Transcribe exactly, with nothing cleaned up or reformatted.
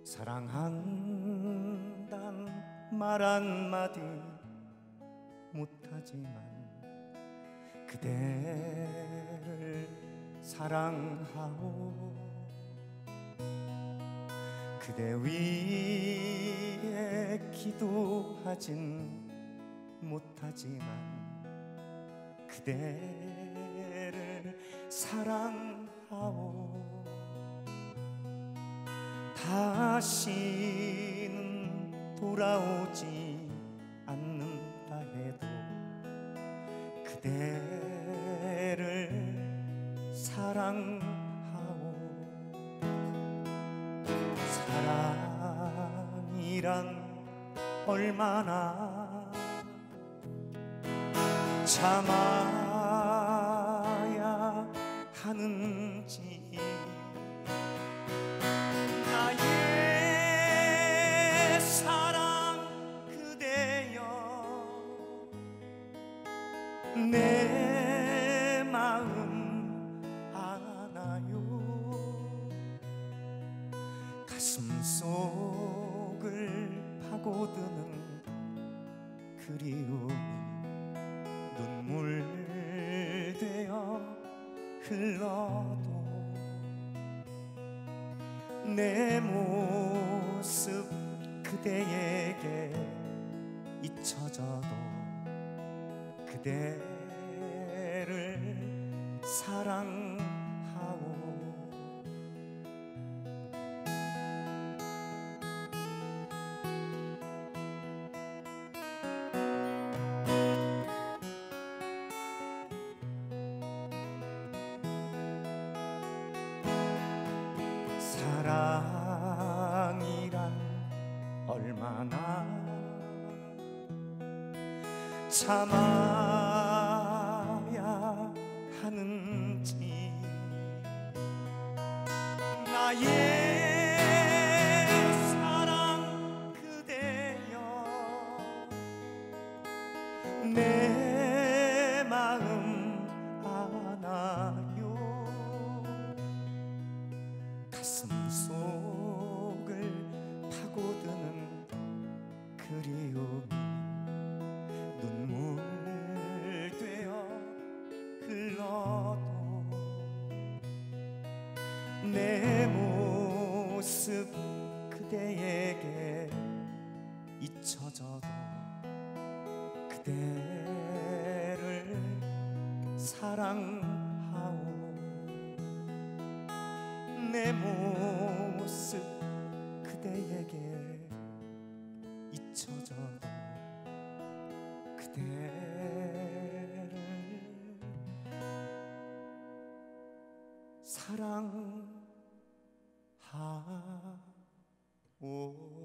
사랑한단 말 한마디 못하지만 그대를 사랑하오. 그대 위에 기도하진 못하지만 그대를 사랑하오. 다시는 돌아오지 않는다 해도 그대를 사랑하오. 사랑이란 얼마나 참아야 하는지 나의 사랑 그대여 내 마음 아나요. 가슴속을 파고드는 그리움이 눈물 되어 흘러도 내 모습 그대에게 잊혀져도 그대를 사랑하오. 사랑이란 얼마나 참아야 하는지 나의 사랑 그대여 내 마음 아나요. 가슴속을 파고드는 그리움이 눈물 되어 흘러도 내 모습 그대에게 잊혀져도 그대를 사랑하오. 내 모습 그대에게 잊혀져도 그대를 사랑하오.